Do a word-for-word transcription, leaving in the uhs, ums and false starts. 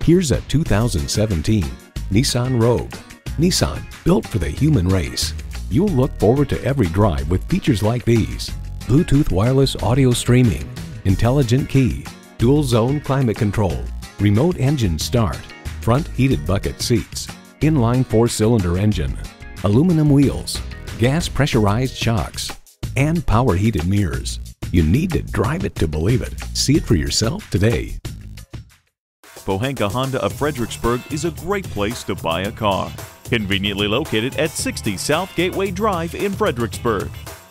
Here's a two thousand seventeen Nissan Rogue. Nissan, built for the human race. You'll look forward to every drive with features like these: Bluetooth wireless audio streaming, intelligent key, dual zone climate control, remote engine start, front heated bucket seats, inline four-cylinder engine, aluminum wheels, gas pressurized shocks, and power heated mirrors. You need to drive it to believe it. See it for yourself today. Pohanka Honda of Fredericksburg is a great place to buy a car. Conveniently located at sixty South Gateway Drive in Fredericksburg.